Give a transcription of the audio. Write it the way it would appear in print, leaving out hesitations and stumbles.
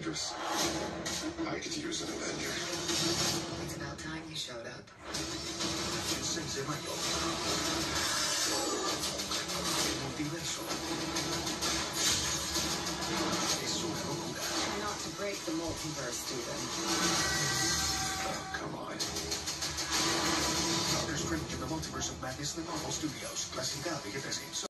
dangerous. I could use an Avenger. It's about time you showed up. Sensei Michael. El multiverso. Es una locura. Try not to break the multiverse, Steven. Oh, come on. Doctor Strange in the Multiverse of Madness de Marvel Studios. Clasificado y